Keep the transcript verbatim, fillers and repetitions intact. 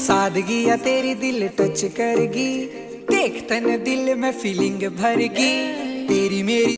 सादगी या तेरी दिल टच करगी, देख तन दिल में फीलिंग भरगी, तेरी मेरी